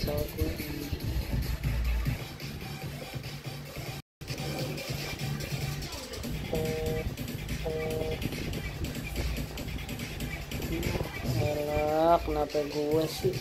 southward. Alah, kenapa gue sih?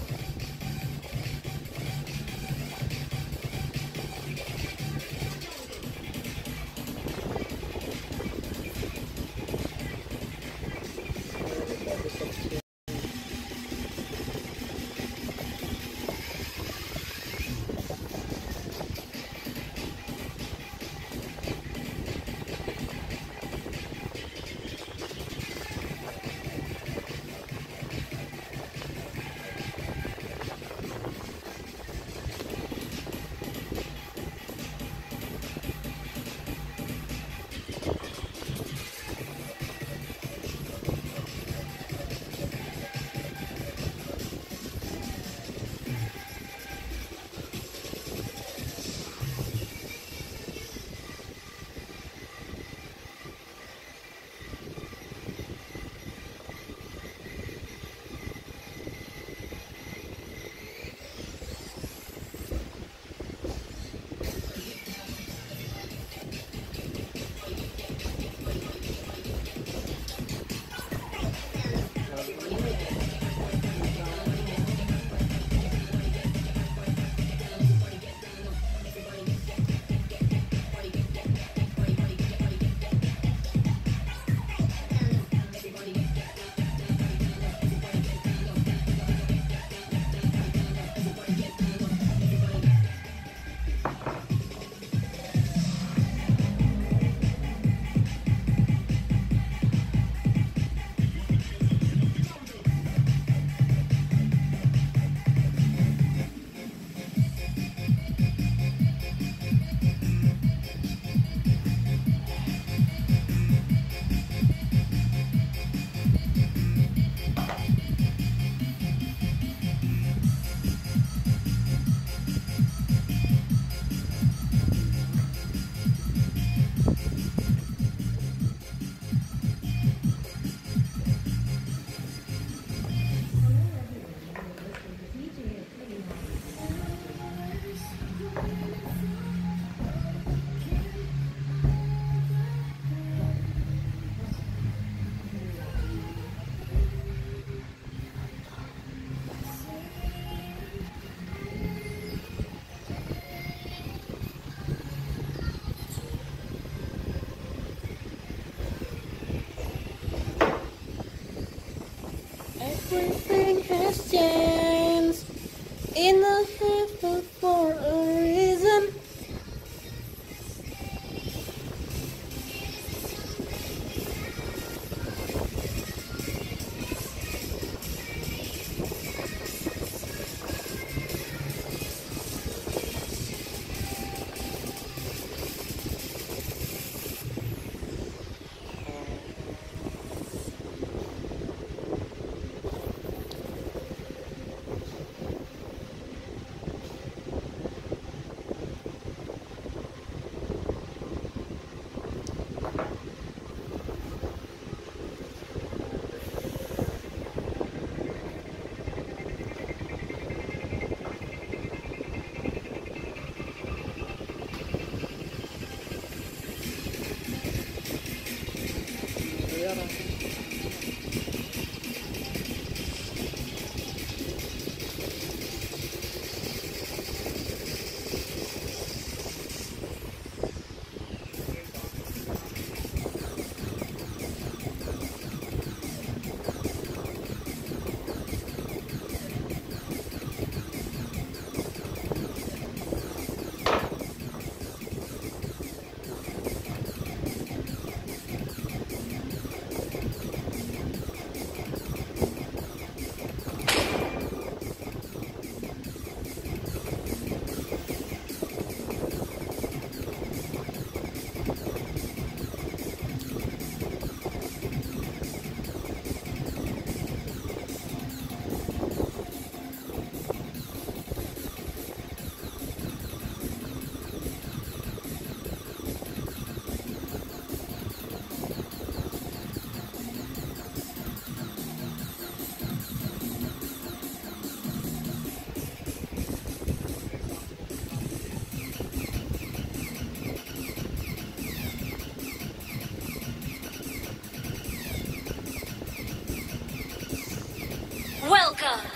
Everything has changed in a heaven for a reason.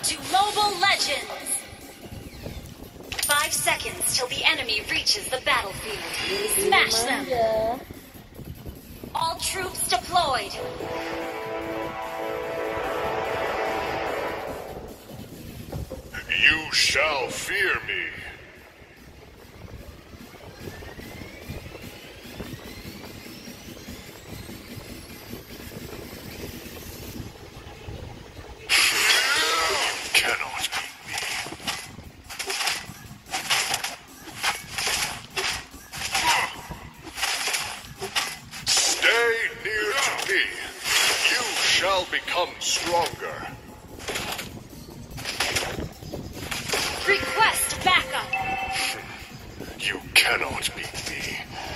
to Mobile Legends! 5 seconds till the enemy reaches the battlefield. Smash them! Aja. All troops deployed! You shall fear me. You cannot beat me. Stay near to me. You shall become stronger. Request backup! You cannot beat me.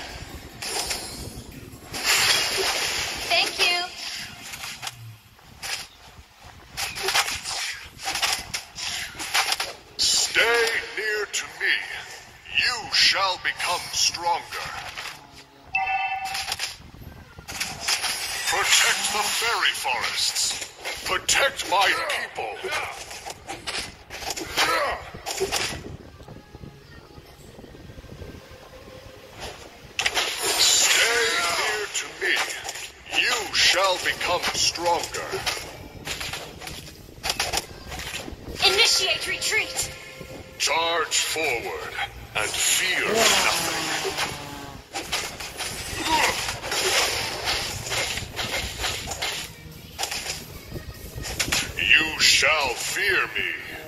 Thank you! Stay near to me. You shall become stronger. Protect the fairy forests. Protect my people. Stay near to me. You shall become stronger. Initiate retreat! Charge forward and fear nothing. You shall fear me.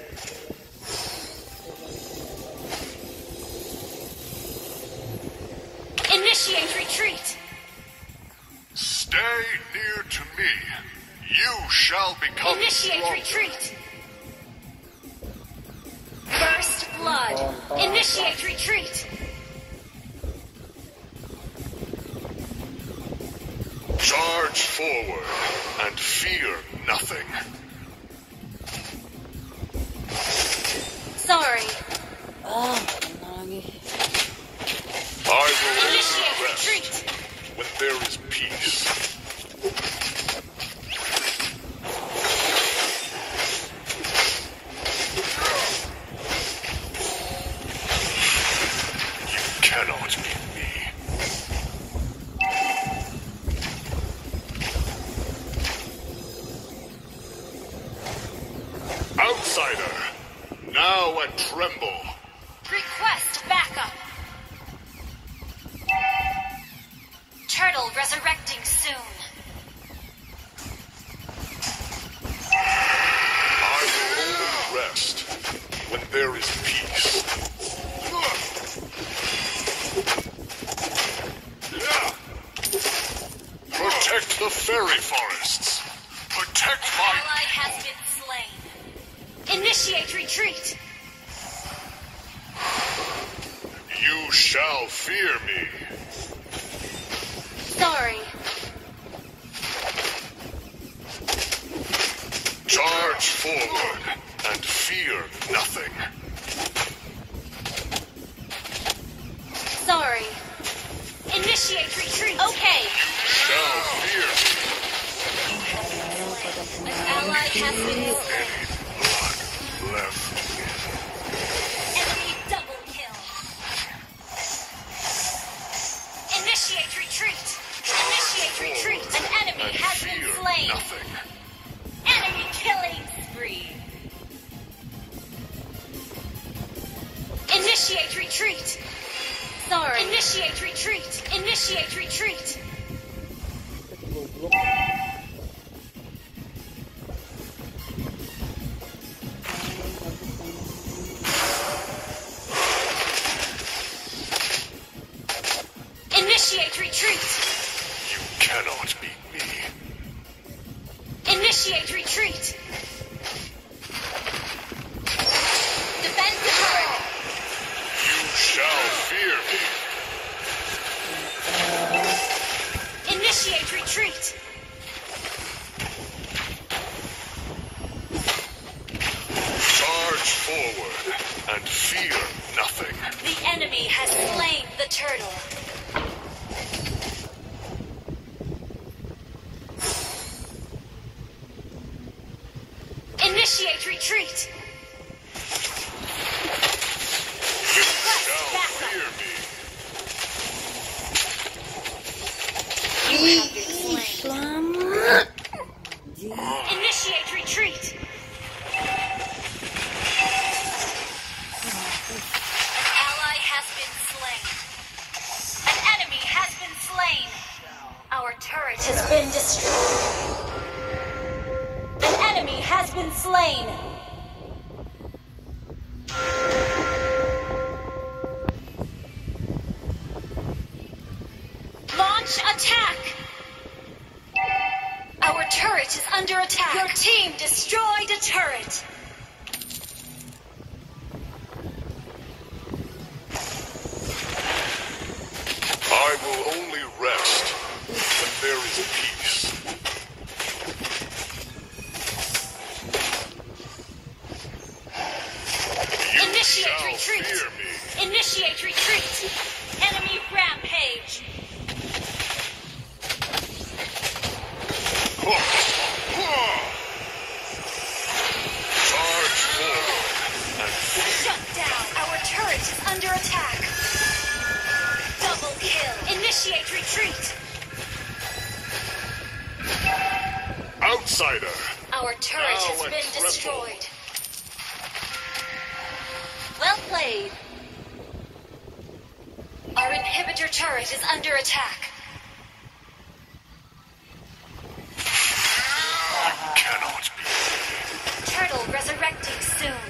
Initiate retreat! Stay near to me. You shall become Initiate stronger. retreat! First blood! Initiate retreat! Charge forward and fear nothing. Sorry. Ah, ano lagi. I will Initiate only rest retreat! when there is peace. You cannot beat me. Outsider, now and tremble. Request backup! Turtle resurrecting soon. I will only rest when there is peace. Protect the fairy forests. Protect my Ally has been slain. Initiate retreat! You shall fear me. Sorry. Charge forward and fear nothing. Sorry. Initiate retreat! Okay. Shall fear me. An ally has been slain. Blood left. Enemy double kill. Initiate retreat! Initiate retreat! An enemy And has been fear slain! nothing. Enemy killing spree! Initiate retreat! Sorry. Initiate retreat! Initiate retreat! Initiate retreat! You cannot beat me. Initiate retreat! Defend the turret! You shall fear me. Initiate retreat! Charge forward and fear nothing. The enemy has slain the turtle. Initiate retreat! Launch attack! Our turret is under attack. Your team destroyed a turret. I will only rest when there is peace. You Initiate shall retreat. fear me. Initiate retreat. Enemy rampage. Charge forward and Shut down. Our turret is under attack. Double kill. Initiate retreat. outsider. Our turret Now has and been tremble. destroyed. Well played. Our inhibitor turret is under attack. Cannot be. Turtle resurrecting soon.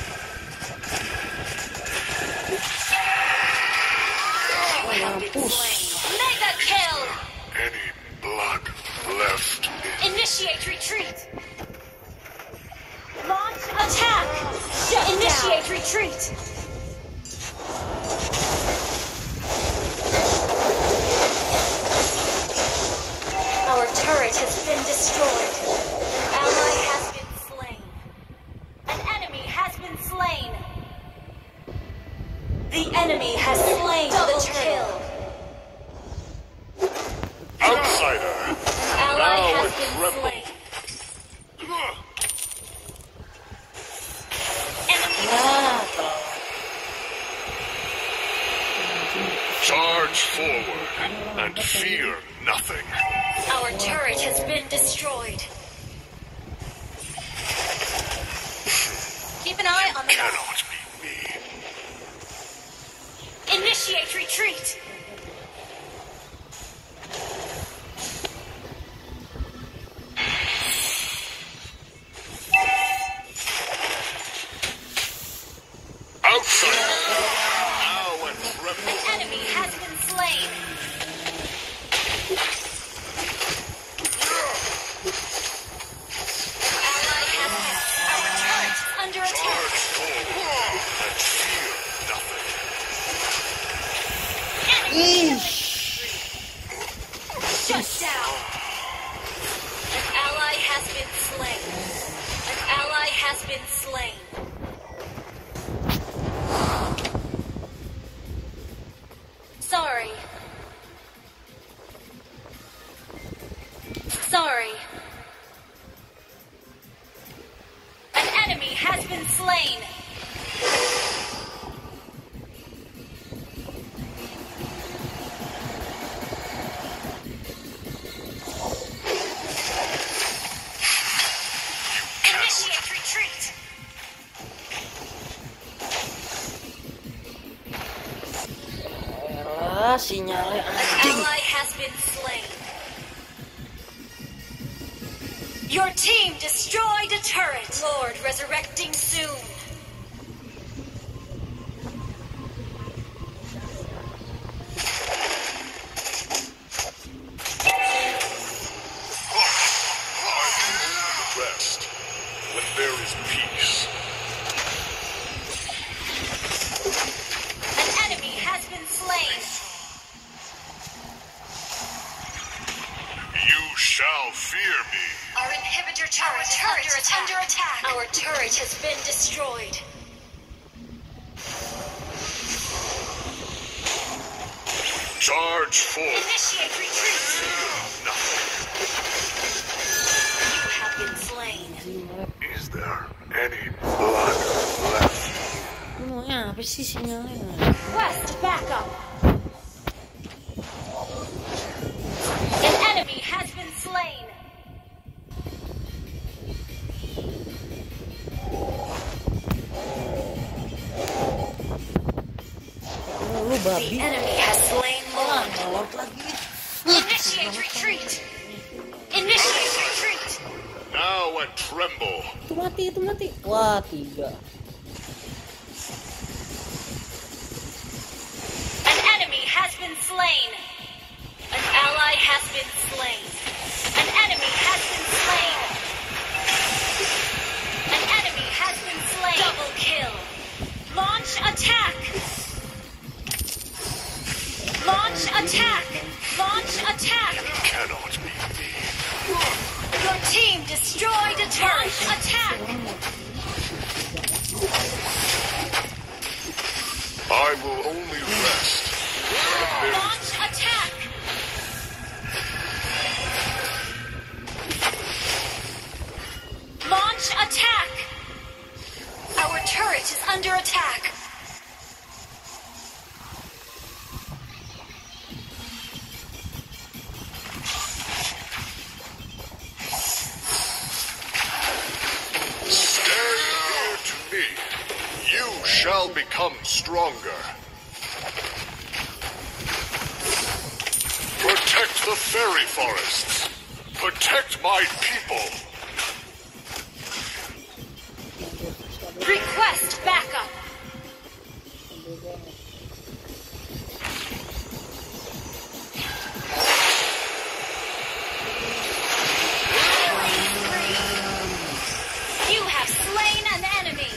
You have been slain. Mega kill! Any blood left in Initiate retreat. Launch attack. Initiate retreat. Our turret has been destroyed. An ally has been slain. An enemy has been slain. The enemy has slain the turtle. outsider. An ally Now has and been tremble. slain. Enemy Charge forward and fear nothing. Our turret has been destroyed. Keep an eye on the map. Cannot be me. Initiate retreat. Outsider. Now and An tremble. enemy has been slain. An ally has been. Our turret is under attack. Charge forward and fear nothing. Enemy shut down. An ally has been slain. An ally has been slain. Sorry. Sorry. An enemy has been slain. Initiate retreat. Sinyalnya An anjing. ally has been slain. Your team destroyed a turret. Lord resurrecting soon. Rest when there is peace. An enemy has been slain. You shall fear me. Our inhibitor turret is under attack. Our turret has been destroyed. Charge forward. Initiate retreat. Nothing. You have been slain. Is there any blood left? Ngomongnya apa sih sinyalnya? Request backup. An enemy has been slain. Lu The babi. enemy has slain Lord. Lord lagi. Initiate retreat. Initiate retreat. Now and tremble. Itu mati, itu mati. Wah, 3. An enemy has been slain. An ally has been slain. An enemy has been slain. An enemy has been slain. Double kill. Launch attack. Launch attack. Launch attack. Cannot be me. Your team destroyed a turret. Attack. I will only rest. There Launch attack. Launch attack. Our turret is under attack. Stay near to me. You shall become stronger. Protect the fairy forests. Protect my people. Request backup. You have slain an enemy.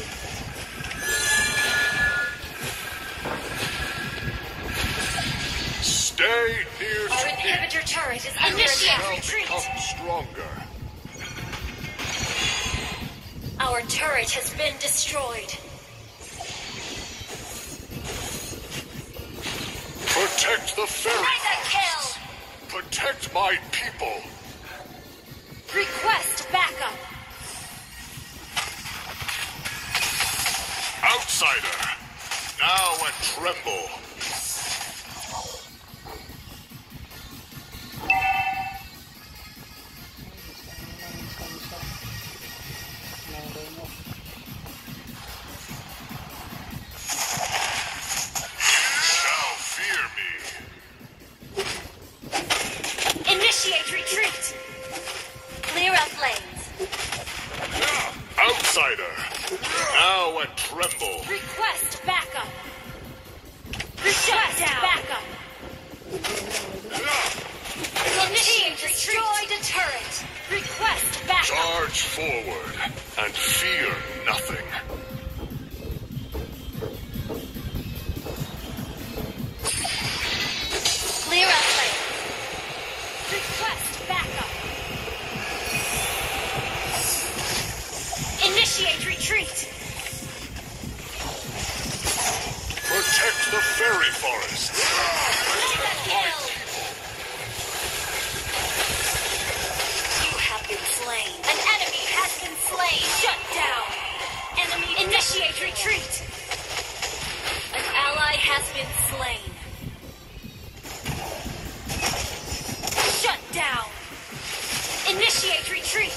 Stay near Our to me. inhibitor turret is under You attack. shall Retreat. become stronger. Our turret has been destroyed. Protect the fairy Mega kill. forests. Protect my people. Request backup. Outsider, now and tremble. Shall fear me. Initiate retreat. Clear up lanes. Outsider, now and tremble. Request backup. Request backup. Initiate destroyed a turret. Request backup. Charge forward and fear nothing. Clear up lanes. Request backup. Initiate retreat. Protect the fairy forest. Mega kill. You have been slain. An enemy has been slain. Shut down. Enemy initiate retreat. An ally has been slain. Shut down. Initiate retreat.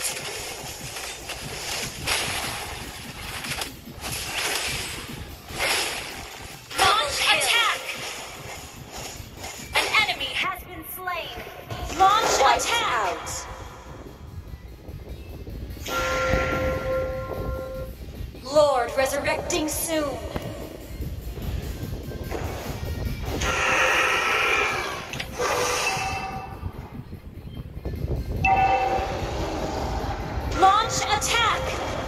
Launch attack. An enemy has been slain. Launch attack. Lord resurrecting soon. Launch attack.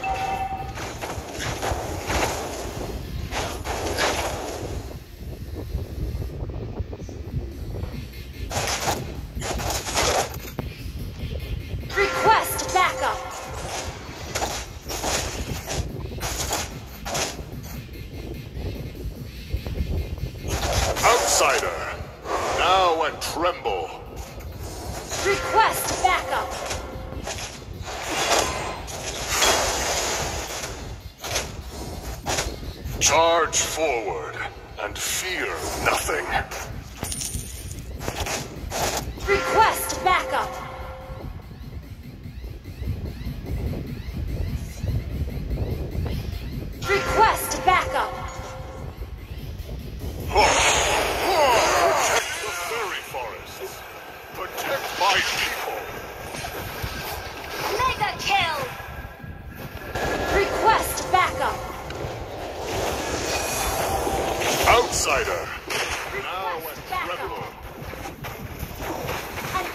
Request backup. Outsider, now and tremble. Request backup. Charge forward and fear nothing. Request backup. Request backup. Protect the fairy forests. Protect my people. Mega kill. Request backup. Outsider, now and Request backup. tremble. An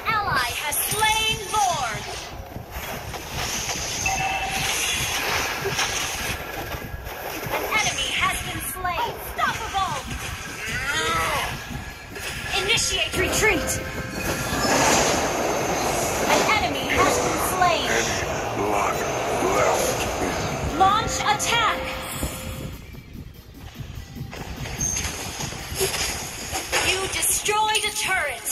Initiate retreat! An enemy has been slain! Blood left. Launch attack! You destroyed a turret!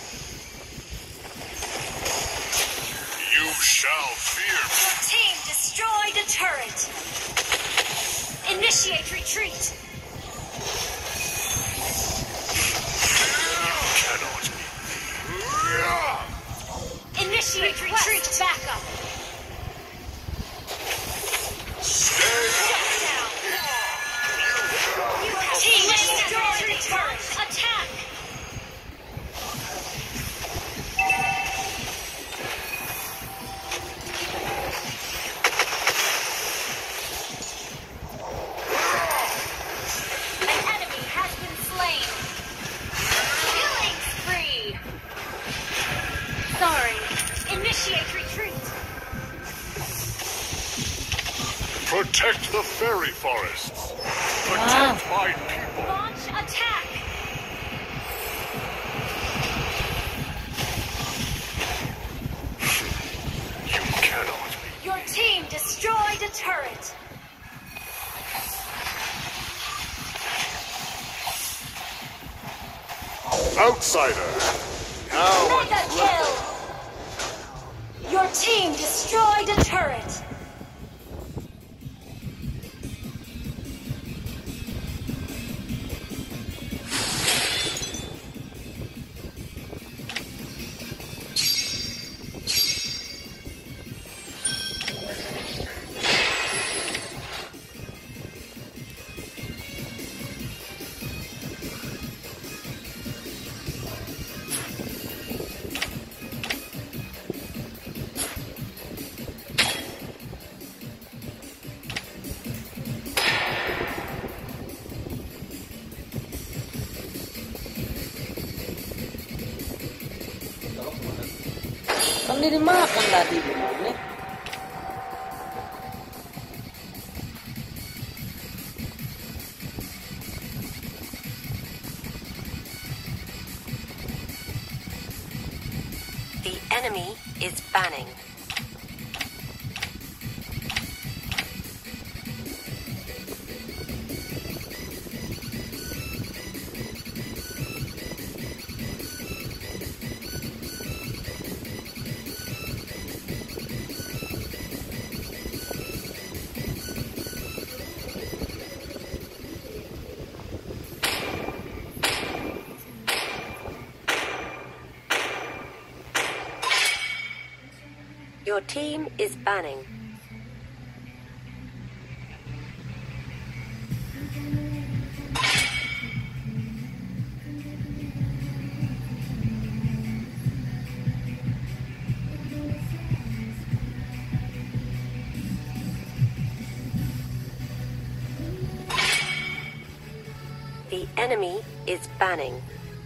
You shall fear me. Your team destroyed a turret! Initiate retreat! Cannot be. Initiate retreat backup! Stay. Shut down! Team destroyed a turret! Attack! An enemy has been slain! Killing spree! Sorry. Initiate retreat! Protect the fairy forests. Protect my people. Launch attack! You cannot be. Your team destroyed a turret! Outsider. Now Mega kill! Your team destroyed a turret! Kan dia dimakan tadi bener. The enemy is banning. Your team is banning. The enemy is banning.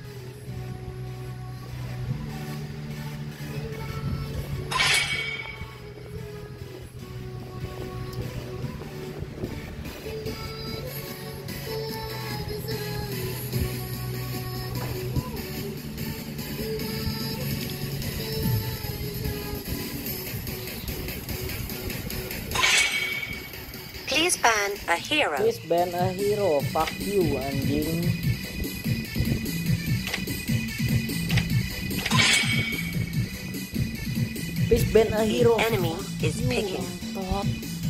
Please ban a hero. Please ban a hero. Fuck you anjing. Please ban a hero. The enemy is You picking. ngentot.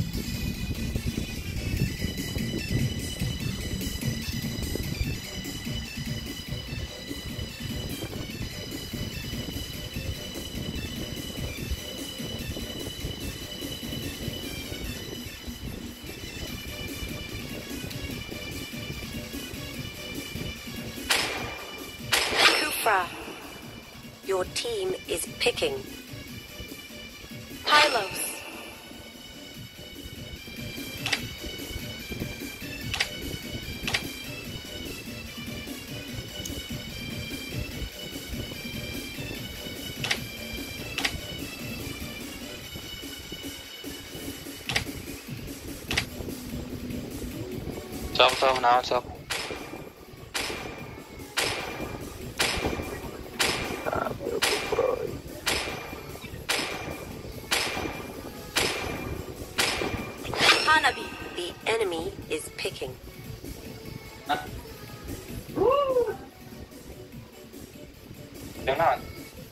Kufra. Your team is picking. Pylos. Xong xong nào xong. is picking. Jangan.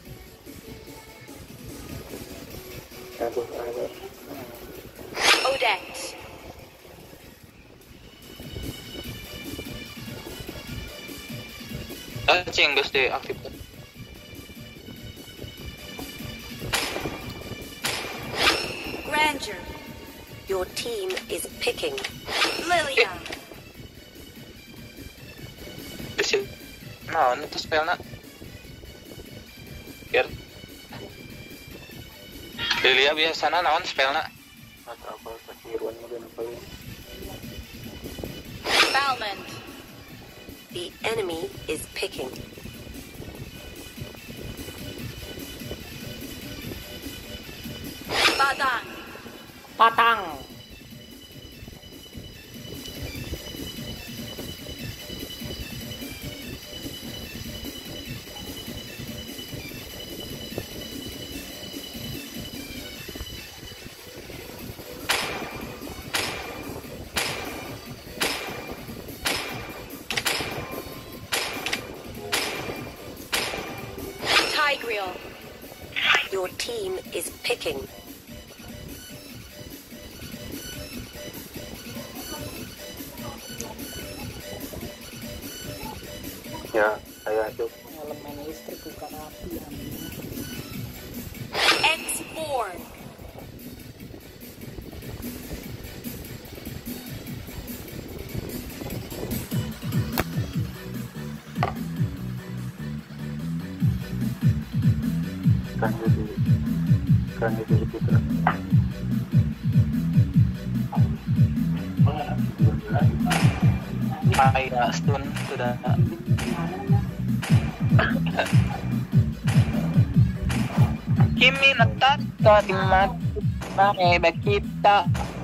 Odette. Cing geus diaktifkan. Grandeur. Your team is picking. Lilia. Geus. Naon itu spellna? Biar Lilia biasana naon spellna? Balmond. The enemy is picking. Badang. Patang. Tigreal. Your team is picking. Ya, saya itu. Elemen listrik bukan api. X-Born. Kan itu Putra. Saya stun sudah. Kimi nataka di mata kita.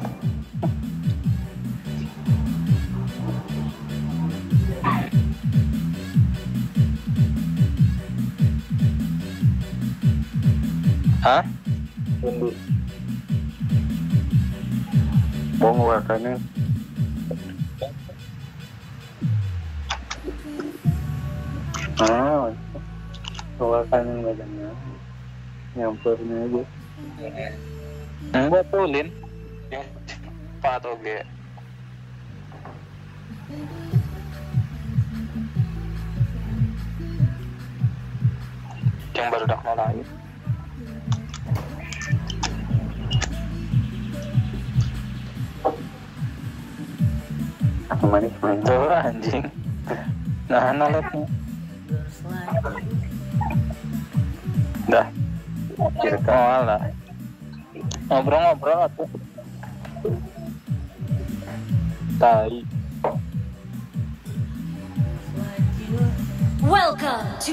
Hah? Tunggu. Mau ngeluarkannya. Ngeluarkan yang badannya. Nyampernya aja. Enggak pulin. Yang Pak atau G. Yang baru dak mulai. Manis main tuh anjing. Nah, noloknya. Dah. Cerita malah. Ngobrol-ngobrol tuh. Tai. Welcome to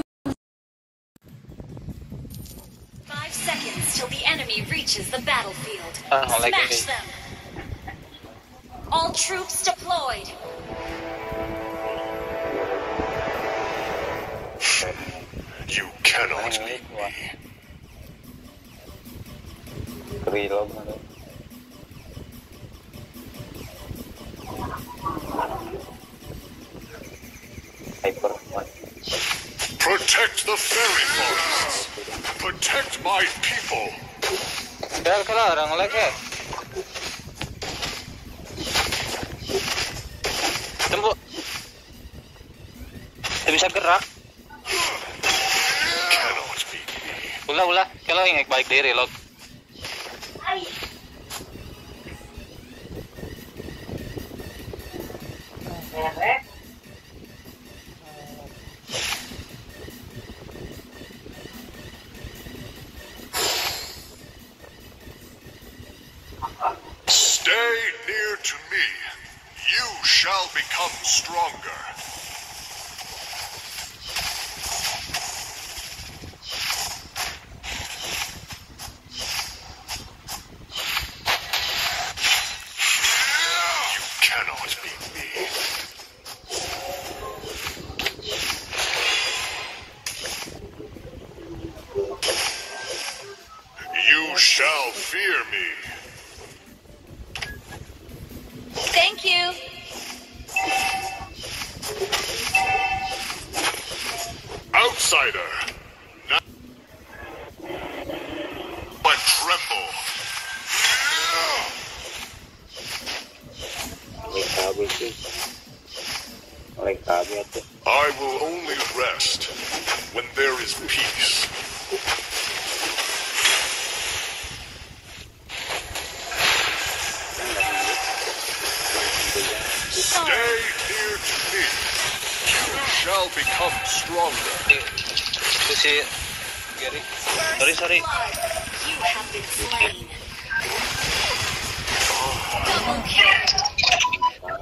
5 seconds till the enemy reaches the battlefield. Smash them. All troops deployed. You cannot beat me. Reload mana? Hyper. Protect the fairy forests. Protect my people. Biar orang lagi. Tunggu. Dia bisa gerak. Cannot beat me. Ulah. Kalau ingin baik dari reload. Stay near to me. You shall become stronger. You cannot beat me. You shall fear me. Thank you. I will only rest when there is peace. Stay near to me. You shall become stronger. Itu si Gary. Sorry. You have been slain. Double kill.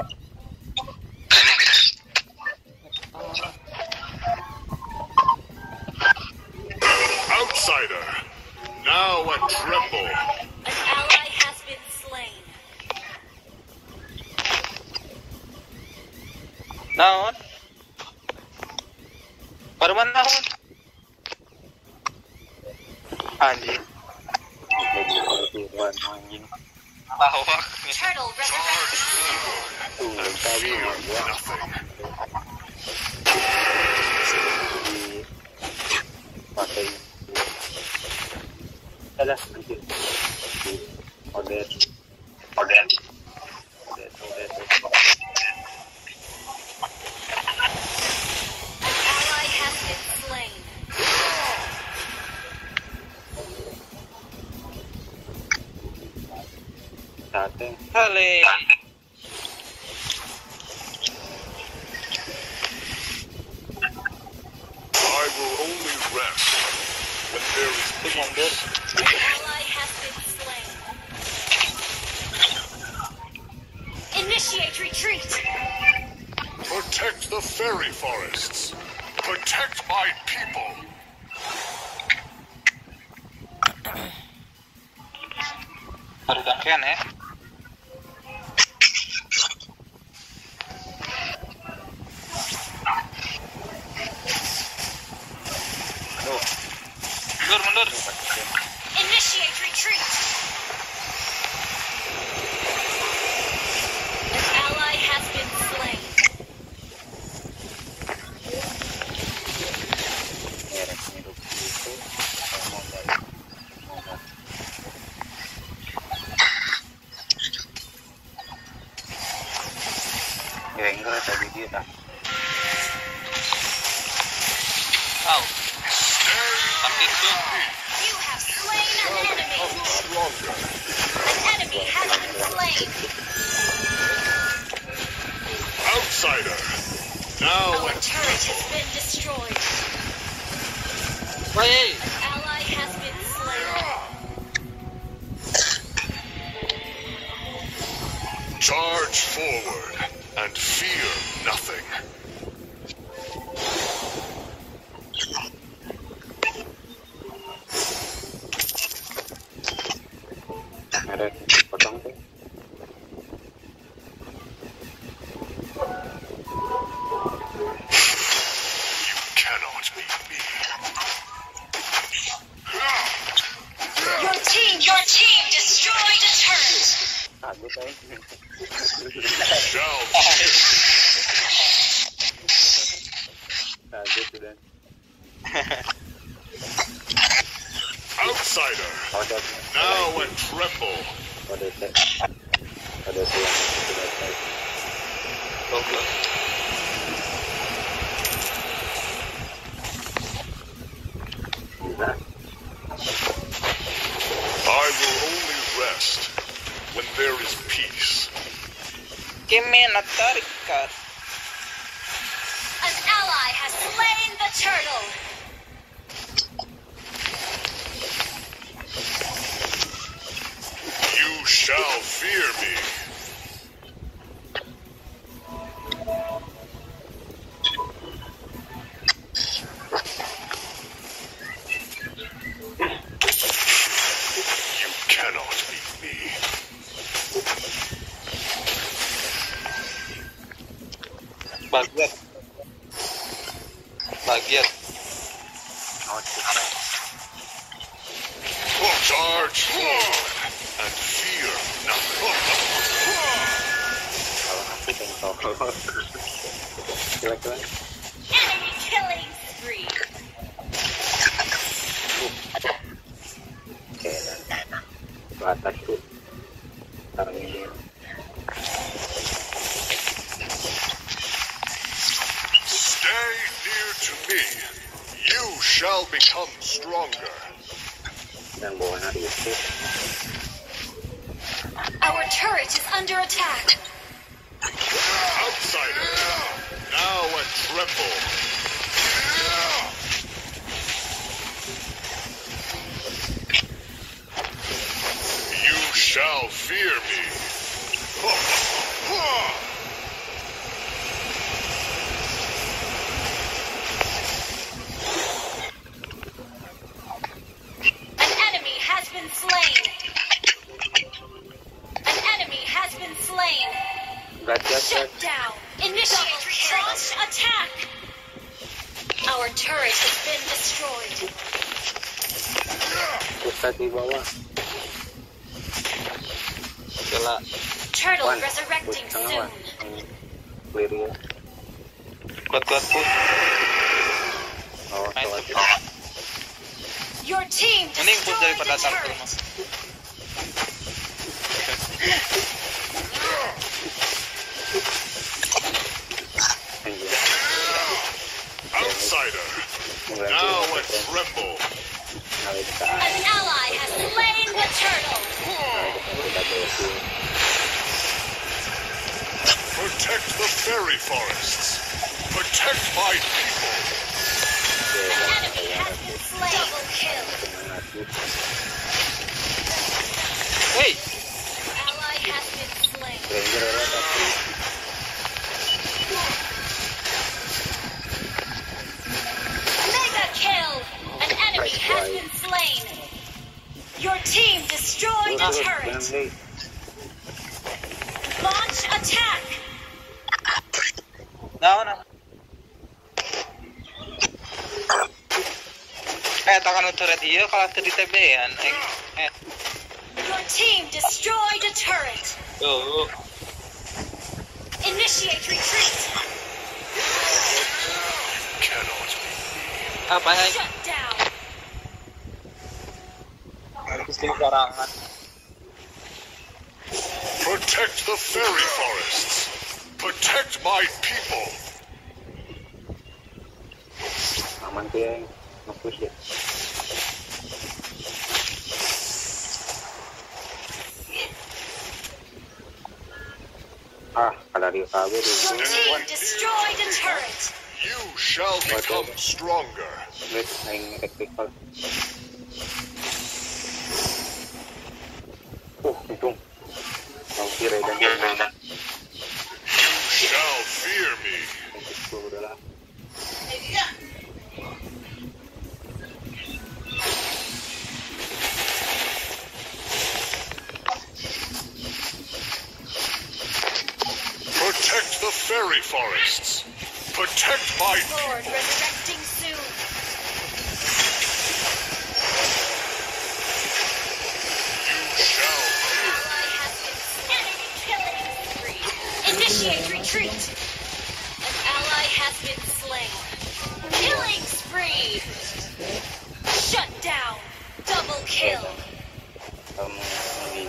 Outsider, now I tremble. An ally has been slain. Naon? Paruman naon? Anjing. Bawak. Turtle resurrected. Fear nothing. An ally has been slain. Hale. I will only rest when there is peace. An ally has been slain. Initiate retreat. Protect the fairy forests. Protect my people. Pergangkan ya. Mundur. Initiate retreat. An ally has been slain. Kira-kira tadi dia dah. You have slain an enemy. An enemy has been slain. Outsider, now Our I turret has been destroyed. Wait. An ally has been slain. charge forward and fear nothing. Ada potong tuh. You cannot beat me. Your team destroyed a turret. Kaget aja. Shall Kaget sudah. outsider, Ada now and tremble. ada tek. Ada tuh yang sudah tek. Goblok. Bisa. I will only rest when there is peace. Kimi Natarikat. An ally has slain the turtle. You shall fear me. You cannot beat me. Bagian. Charge forward and fear nothing. Kalau aku tengok. Kira-kira. Enemy killing spree. Oke, ke atas tuh. Taruh ini. me, you shall become stronger. Dan bawa nari itu. Our turret is under attack. Outsider, now and tremble. You shall fear me. An enemy has been slain. An enemy has been slain. Shut down. Initiate cross attack. Our turret has been destroyed. Pusat di bawah. Gila. Turtle Wan, resurrecting push tengah, soon. Wan. Clear ya. Kuat push. Oh, Main telat. push. Your team Mending push destroyed daripada the turtle turret. mas. Anjir. Outsider, now and tremble. Nari dekat. An ally has slain the turtle. Nari dekat. Protect the fairy forests. Protect my people. An enemy has been slain. Double kill. Woi, Ally has been slain. Ranger ada tapi Mega kill. An enemy has been slain. Your team destroyed a turret. Launch attack. naon? Takkan turret ieu kalau teu di TB-an. Your team destroyed a turret. Tuh. Initiate retreat. Cannot. Apa ya? Shut down. Istri karangan. Protect the fairy forests. Protect my people. aman tuh yang nge-push ya. Ada di KB di Your team destroyed a turret. You shall become stronger. Wait, aing tactical. Untung. Mau kira dan You shall fear me. udah lah. Protect the fairy forests. Protect my Lord people. resurrecting soon. You shall fear. Ally has been enemy killing spree. Initiate retreat. An ally has been slain. Killing spree. Shut down. Double kill. Ini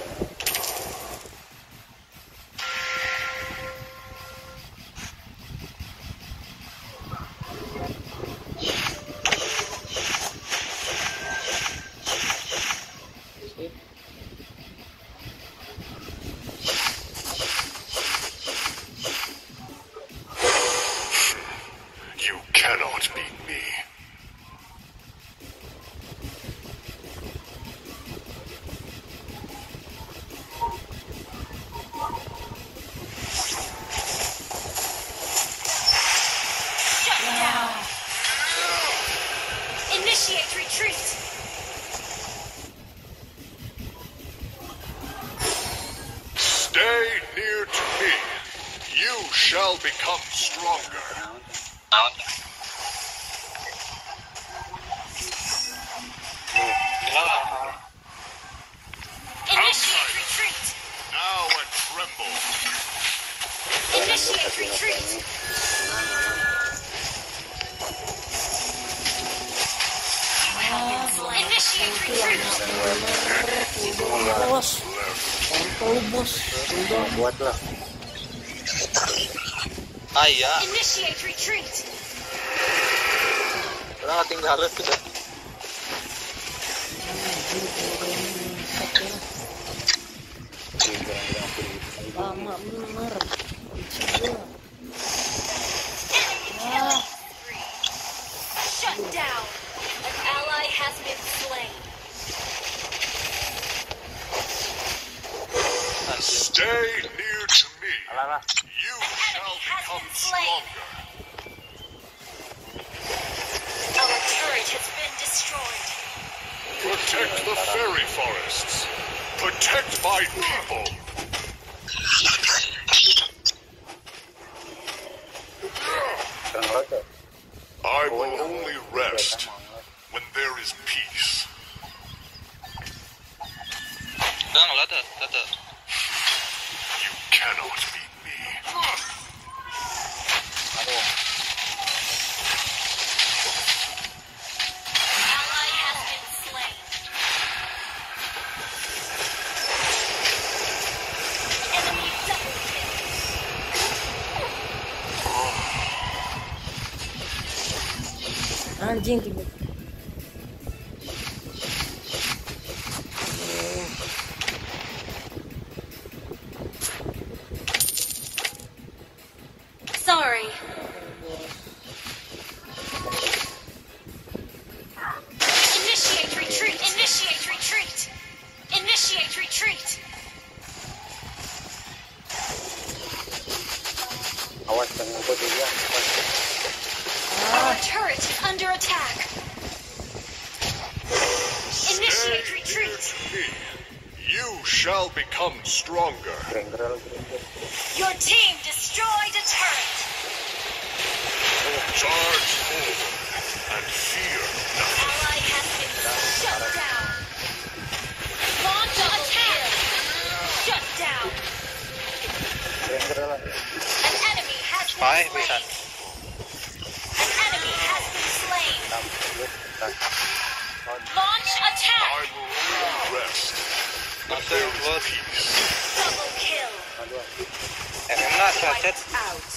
You cannot beat me. Shut down. Initiate retreat. Stay near to me. You shall become stronger. Initiate retreat. Now and tremble. Initiate retreat. You have been slain. Initiate retreat. Bos. Tolong bos. buat lah. Ayah. Initiate retreat. Orang ketinggalan sudah. Lama bener. Shut down. An ally has been slain. Stay near to me. Alah. You shall become stronger. Our turret has been destroyed. Protect the fairy forests. Protect my people. I will only rest when there is peace. You cannot beat me. Ally has been slain. Enemy double kill. Anjing tiba. Sorry. Initiate retreat. Initiate retreat. Initiate retreat. Awas dengan kau dia. Our turret is under attack. Initiate Stay near retreat. to me. You shall become stronger. Gerenggeral. Your team destroyed a turret. Charge forward and fear nothing. Ally has been shut down. Launch attack. Shut down. Gerenggeral. An enemy has been slain. An enemy has been slain. Launch I attack. will only rest when there is peace. Double kill. Wiped out.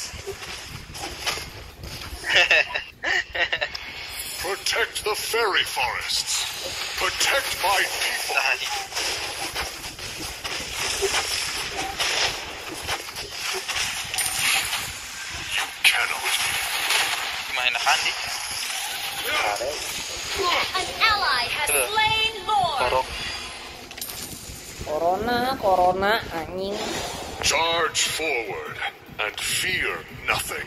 Protect the fairy forests. Protect my people. You cannot. An ally has slain Lord. Corona anjing. Charge forward and fear nothing.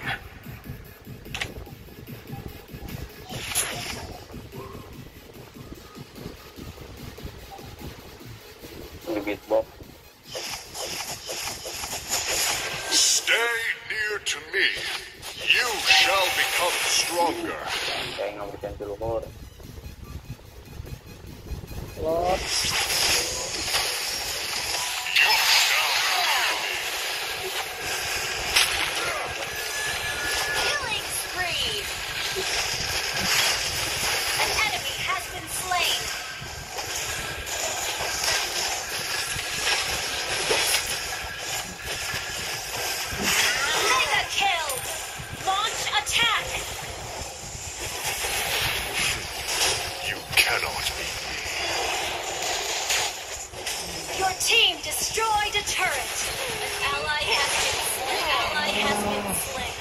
Bibit Bob. Stay near to me. You shall become stronger. Kayak ngambilkan telur. Lot. You shall fear me. Killing spree. An enemy has been slain. Mega kill. Launch attack. You cannot beat me. Your team destroyed a turret. An ally has been slain. An ally has been slain.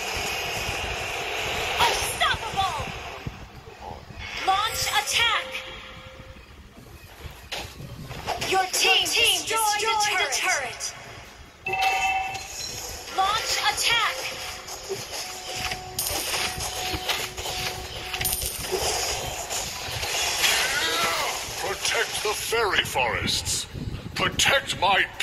Unstoppable. Launch attack. Your team destroyed a turret. Launch attack. Protect the fairy forests. Protect my